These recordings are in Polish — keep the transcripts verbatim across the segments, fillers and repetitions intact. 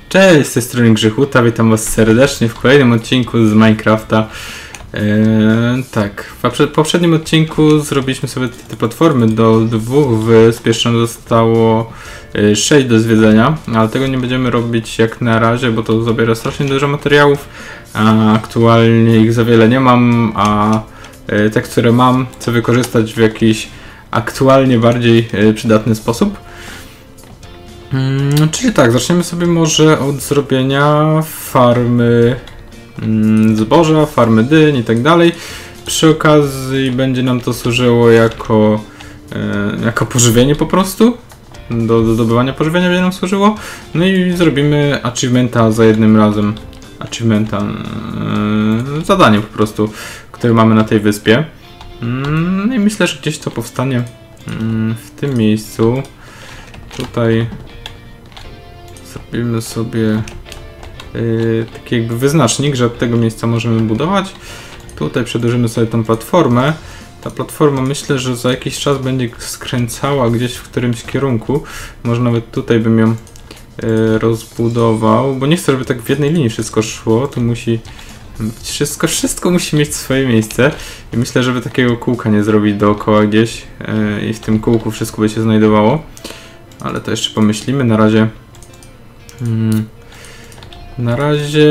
Cześć, z tej strony Grzychuta, witam was serdecznie w kolejnym odcinku z Minecrafta. Eee, tak, w poprzednim odcinku zrobiliśmy sobie te platformy do dwóch wysp, jeszcze zostało sześć do zwiedzenia, ale tego nie będziemy robić jak na razie, bo to zabiera strasznie dużo materiałów, a aktualnie ich za wiele nie mam, a te, które mam, chcę wykorzystać w jakiś aktualnie bardziej przydatny sposób. Hmm, czyli tak, zaczniemy sobie może od zrobienia farmy hmm, zboża, farmy dyń i tak dalej. Przy okazji będzie nam to służyło jako, e, jako pożywienie po prostu. Do, do zdobywania pożywienia będzie nam służyło. No i zrobimy achievementa za jednym razem. Achievementa, e, zadanie po prostu, które mamy na tej wyspie. No i myślę, że gdzieś to powstanie w tym miejscu. Tutaj zrobimy sobie yy, taki jakby wyznacznik, że od tego miejsca możemy budować. Tutaj przedłużymy sobie tą platformę. Ta platforma myślę, że za jakiś czas będzie skręcała gdzieś w którymś kierunku. Może nawet tutaj bym ją yy, rozbudował, bo nie chcę, żeby tak w jednej linii wszystko szło. To musi wszystko, wszystko musi mieć swoje miejsce. I myślę, żeby takiego kółka nie zrobić dookoła gdzieś yy, i w tym kółku wszystko by się znajdowało. Ale to jeszcze pomyślimy. Na razie Hmm. Na razie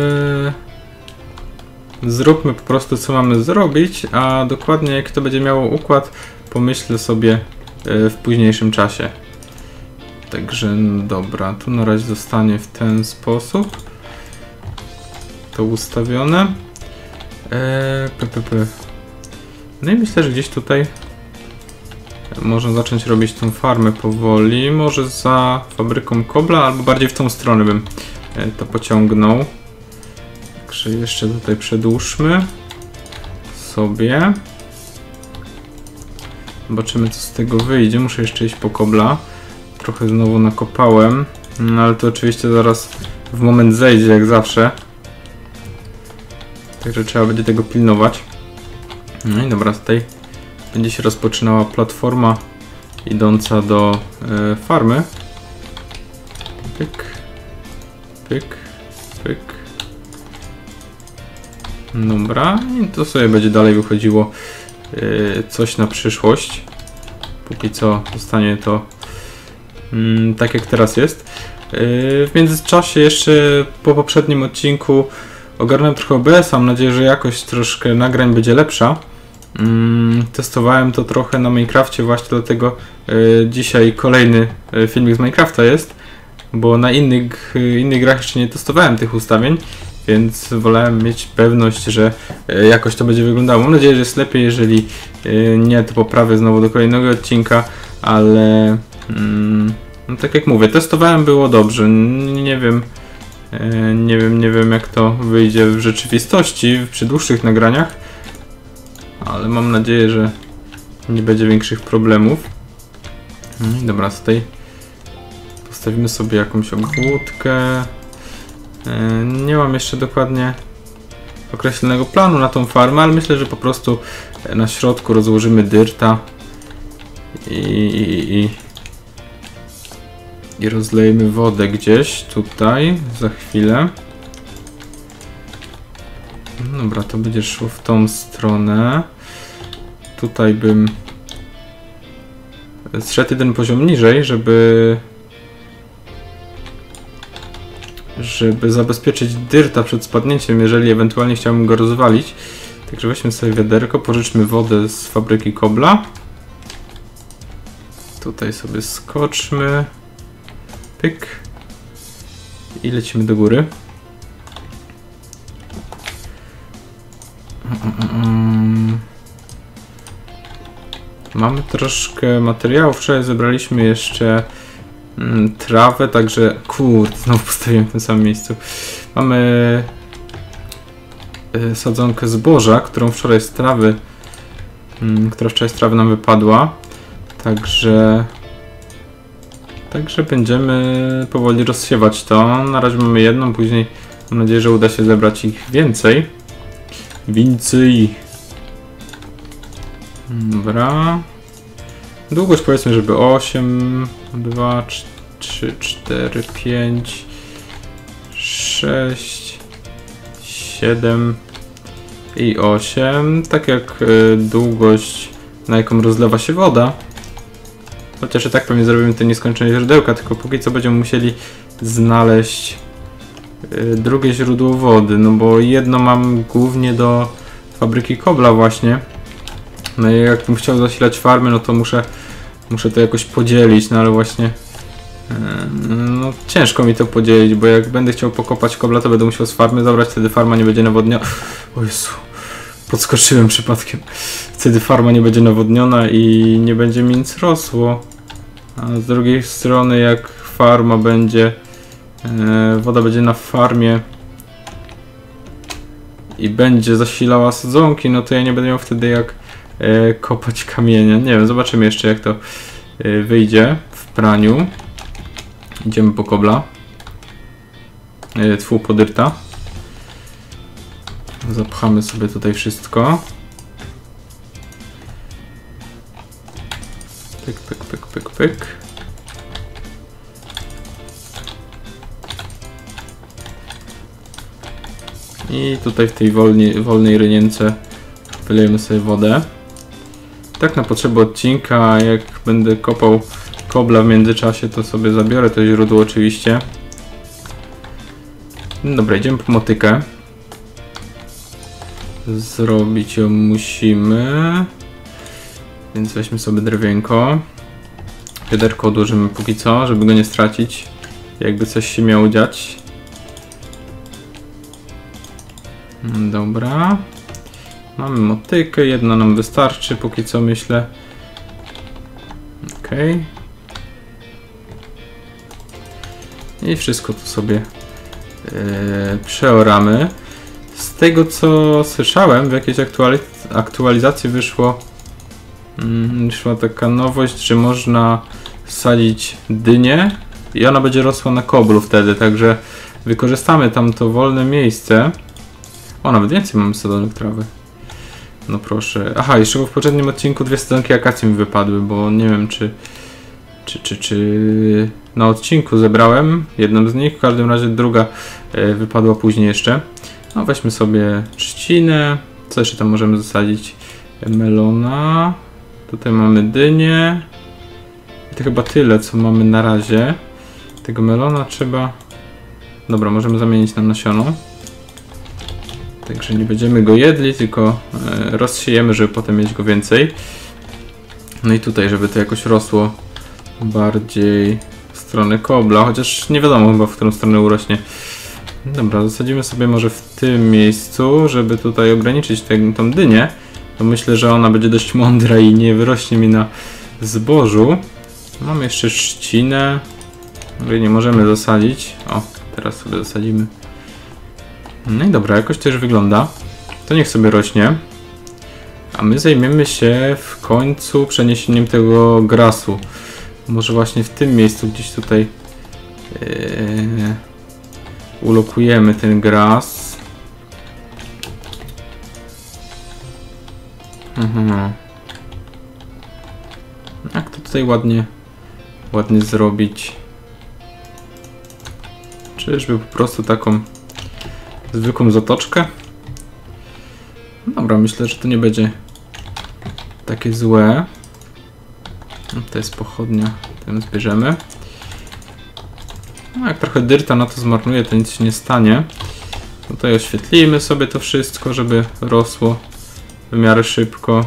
zróbmy po prostu co mamy zrobić, a dokładnie jak to będzie miało układ, pomyślę sobie w późniejszym czasie. Także no dobra, tu na razie zostanie w ten sposób to ustawione. Eee, p, p, p. No i myślę, że gdzieś tutaj można zacząć robić tą farmę powoli, może za fabryką kobla, albo bardziej w tą stronę bym to pociągnął. Także jeszcze tutaj przedłużmy sobie. Zobaczymy, co z tego wyjdzie. Muszę jeszcze iść po kobla. Trochę znowu nakopałem, no ale to oczywiście zaraz w moment zejdzie, jak zawsze. Także trzeba będzie tego pilnować. No i dobra, tutaj będzie się rozpoczynała platforma idąca do y, farmy. Pyk, pyk, pyk. Dobra, i to sobie będzie dalej wychodziło y, coś na przyszłość. Póki co zostanie to y, tak jak teraz jest. Y, w międzyczasie jeszcze po poprzednim odcinku ogarnąłem trochę O B S. Mam nadzieję, że jakość troszkę nagrań będzie lepsza. Mm, testowałem to trochę na Minecrafcie, właśnie dlatego y, dzisiaj kolejny y, filmik z Minecrafta jest, bo na innych, y, innych grach jeszcze nie testowałem tych ustawień, więc wolałem mieć pewność, że y, jakoś to będzie wyglądało. Mam nadzieję, że jest lepiej, jeżeli y, nie, to poprawię znowu do kolejnego odcinka, ale mm, no tak jak mówię, testowałem, było dobrze. Nie wiem, y, nie wiem, nie wiem jak to wyjdzie w rzeczywistości przy dłuższych nagraniach. Ale mam nadzieję, że nie będzie większych problemów. No i dobra, tutaj postawimy sobie jakąś obwódkę. Nie mam jeszcze dokładnie określonego planu na tą farmę, ale myślę, że po prostu na środku rozłożymy dyrta i, i, i, i rozlejemy wodę gdzieś tutaj za chwilę. Dobra, to będzie szło w tą stronę. Tutaj bym zszedł jeden poziom niżej, żeby żeby zabezpieczyć dyrta przed spadnięciem, jeżeli ewentualnie chciałbym go rozwalić. Także weźmy sobie wiaderko, pożyczmy wodę z fabryki kobla. Tutaj sobie skoczmy. Pyk. I lecimy do góry. Mamy troszkę materiałów. Wczoraj zebraliśmy jeszcze mm, trawę, także kurde, znowu postawiłem w tym samym miejscu. Mamy y, sadzonkę zboża, którą wczoraj z trawy, y, która wczoraj z trawy nam wypadła. Także Także będziemy powoli rozsiewać to. Na razie mamy jedną, później mam nadzieję, że uda się zebrać ich więcej. Więcej. Dobra. Długość powiedzmy, żeby osiem, dwa, trzy, cztery, pięć. sześć, siedem i osiem. Tak jak y, długość, na jaką rozlewa się woda. Chociaż i tak pewnie zrobimy te nieskończone źródełka, tylko póki co będziemy musieli znaleźć y, drugie źródło wody, no bo jedno mam głównie do fabryki kobla właśnie. No i jakbym chciał zasilać farmy, no to muszę, muszę to jakoś podzielić, no ale właśnie y, no ciężko mi to podzielić, bo jak będę chciał pokopać kobla, to będę musiał z farmy zabrać, wtedy farma nie będzie nawodniona. O Jezu, podskoczyłem przypadkiem. Wtedy farma nie będzie nawodniona i nie będzie mi nic rosło. A z drugiej strony, jak farma będzie, e, woda będzie na farmie i będzie zasilała sadzonki, no to ja nie będę miał wtedy jak e, kopać kamienia. Nie wiem, zobaczymy jeszcze jak to e, wyjdzie w praniu. Idziemy po kobla. E, tfu, po dyrta. Zapchamy sobie tutaj wszystko. Pyk, pyk, pyk, pyk, pyk. I tutaj w tej wolnej, wolnej rynience wylejemy sobie wodę. Tak na potrzeby odcinka, jak będę kopał kobla w międzyczasie, to sobie zabiorę to źródło oczywiście. No dobra, idziemy po motykę. Zrobić ją musimy. Więc weźmy sobie drewienko. Wiaderko odłożymy póki co, żeby go nie stracić. Jakby coś się miało dziać. Dobra. Mamy motykę, jedna nam wystarczy póki co, myślę. Ok. I wszystko tu sobie yy, przeoramy. Z tego co słyszałem, w jakiejś aktualiz aktualizacji wyszło mm, wyszła taka nowość, że można sadzić dynię i ona będzie rosła na koblu wtedy, także wykorzystamy tam to wolne miejsce. O, nawet więcej mamy sadzonek trawy. No proszę. Aha, jeszcze w poprzednim odcinku dwie sadzonki akacji mi wypadły, bo nie wiem czy czy, czy, czy na odcinku zebrałem jedną z nich, w każdym razie druga y, wypadła później jeszcze. No weźmy sobie trzcinę. Co jeszcze tam możemy zasadzić? Melona. Tutaj mamy dynię. I to chyba tyle, co mamy na razie. Tego melona trzeba... Dobra, możemy zamienić na nasiono. Także nie będziemy go jedli, tylko e, rozsiejemy, żeby potem mieć go więcej. No i tutaj, żeby to jakoś rosło bardziej w stronę kobla, chociaż nie wiadomo chyba, w którą stronę urośnie. Dobra, zasadzimy sobie może w tym miejscu, żeby tutaj ograniczyć tę, tą dynię. To myślę, że ona będzie dość mądra i nie wyrośnie mi na zbożu. Mamy jeszcze trzcinę, której nie możemy zasadzić. O, teraz sobie zasadzimy. No i dobra, jakoś to już wygląda. To niech sobie rośnie. A my zajmiemy się w końcu przeniesieniem tego grasu. Może właśnie w tym miejscu gdzieś tutaj yy, ulokujemy ten gras. Mhm. Jak to tutaj ładnie ładnie zrobić? Czyżby po prostu taką zwykłą zatoczkę? Dobra, myślę, że to nie będzie takie złe. To jest pochodnia, tym zbierzemy. No, jak trochę dyrta na to zmarnuje, to nic się nie stanie. Tutaj oświetlimy sobie to wszystko, żeby rosło w miarę szybko.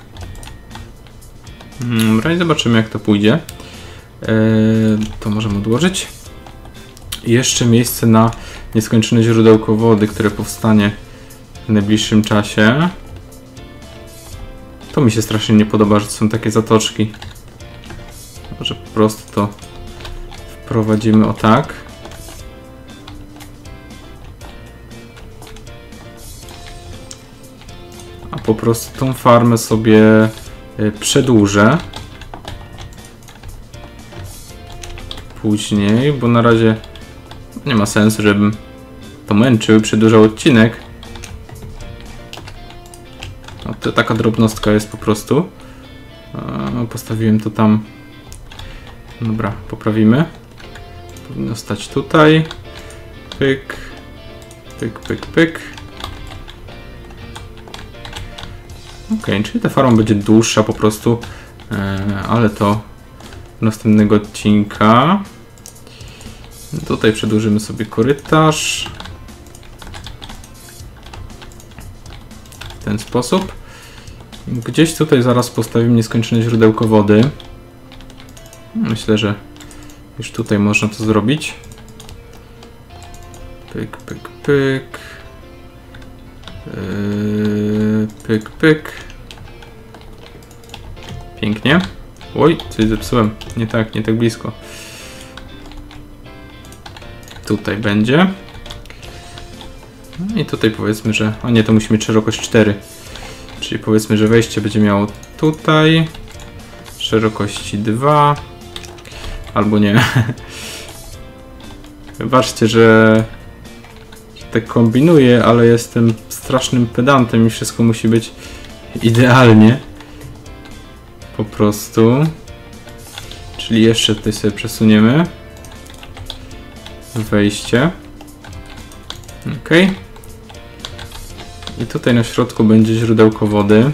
Dobra, i zobaczymy jak to pójdzie. Eee, to możemy odłożyć. I jeszcze miejsce na nieskończone źródełko wody, które powstanie w najbliższym czasie. To mi się strasznie nie podoba, że to są takie zatoczki. Może po prostu to wprowadzimy o tak. A po prostu tą farmę sobie przedłużę. Później, bo na razie nie ma sensu, żebym to męczył, przedłużał odcinek. No, to taka drobnostka jest po prostu. Postawiłem to tam. Dobra, poprawimy. Powinno stać tutaj. Pyk. Pyk, pyk, pyk. Ok, czyli ta farma będzie dłuższa po prostu, ale to następnego odcinka. Tutaj przedłużymy sobie korytarz. W ten sposób. Gdzieś tutaj zaraz postawimy nieskończone źródełko wody. Myślę, że już tutaj można to zrobić. Pyk, pyk, pyk. Yy, pyk, pyk. Pięknie. Oj, coś zepsułem. Nie tak, nie tak blisko. Tutaj będzie. No i tutaj powiedzmy, że... O nie, to musi mieć szerokość cztery. Czyli powiedzmy, że wejście będzie miało tutaj. Szerokości dwa. Albo nie. Wybaczcie, że tak kombinuję, ale jestem strasznym pedantem i wszystko musi być idealnie. Po prostu. Czyli jeszcze tutaj sobie przesuniemy wejście. Ok. I tutaj na środku będzie źródełko wody.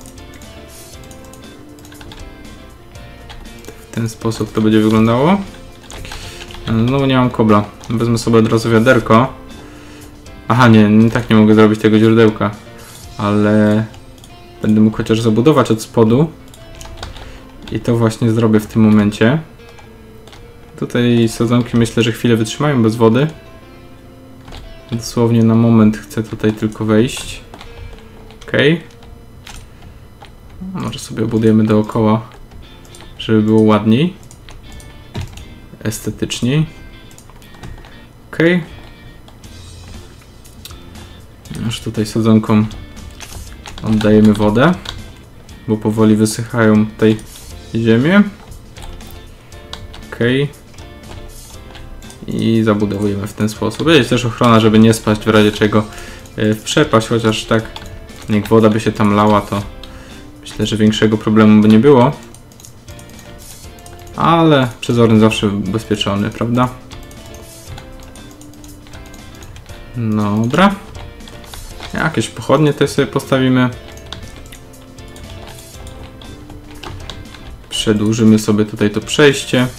W ten sposób to będzie wyglądało. Znowu nie mam kobla. Wezmę sobie od razu wiaderko. Aha, nie, nie tak nie mogę zrobić tego źródełka. Ale będę mógł chociaż zabudować od spodu. I to właśnie zrobię w tym momencie. Tutaj sadzonki myślę, że chwilę wytrzymają bez wody. Dosłownie na moment chcę tutaj tylko wejść. Ok. Może sobie obudujemy dookoła, żeby było ładniej. Estetyczniej. Ok. Już tutaj sadzonkom oddajemy wodę, bo powoli wysychają tutaj ziemię. Ok. I zabudowujemy w ten sposób. Jest też ochrona, żeby nie spaść w razie czego w przepaść, chociaż tak jak woda by się tam lała, to myślę, że większego problemu by nie było. Ale przezorny zawsze ubezpieczony, prawda? Dobra. Jakieś pochodnie tutaj sobie postawimy. Przedłużymy sobie tutaj to przejście.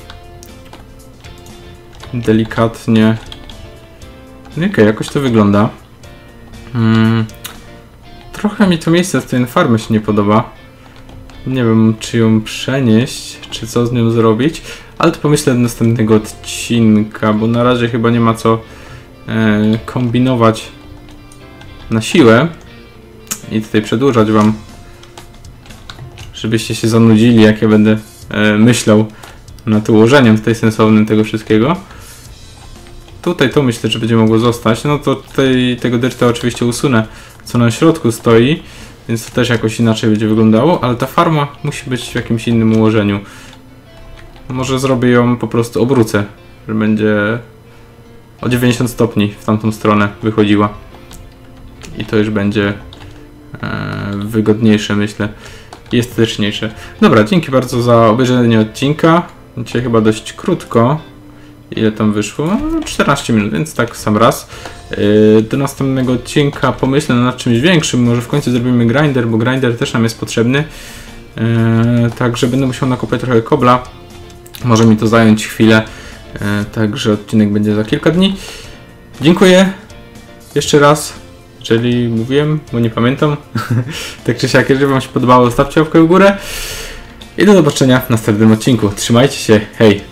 Delikatnie. No okej, okay, jakoś to wygląda. Hmm. Trochę mi to miejsce z tej farmy się nie podoba. Nie wiem, czy ją przenieść, czy co z nią zrobić. Ale to pomyślę do następnego odcinka, bo na razie chyba nie ma co e, kombinować na siłę. I tutaj przedłużać wam, żebyście się zanudzili, jak ja będę e, myślał nad ułożeniem tutaj sensownym tego wszystkiego. Tutaj to myślę, że będzie mogło zostać. No to tutaj tego dyrta oczywiście usunę, co na środku stoi, więc to też jakoś inaczej będzie wyglądało, ale ta farma musi być w jakimś innym ułożeniu. Może zrobię ją po prostu, obrócę, że będzie o dziewięćdziesiąt stopni w tamtą stronę wychodziła. I to już będzie e, wygodniejsze, myślę, i estetyczniejsze. Dobra, dzięki bardzo za obejrzenie odcinka. Dzisiaj chyba dość krótko. Ile tam wyszło? czternaście minut, więc tak sam raz. Yy, do następnego odcinka pomyślę nad czymś większym. Może w końcu zrobimy grinder, bo grinder też nam jest potrzebny. Yy, także będę musiał nakopać trochę kobla. Może mi to zająć chwilę. Yy, także odcinek będzie za kilka dni. Dziękuję jeszcze raz, jeżeli mówiłem, bo nie pamiętam. Tak czy siak, jeżeli wam się podobało, zostawcie łapkę w górę. I do zobaczenia w następnym odcinku. Trzymajcie się, hej!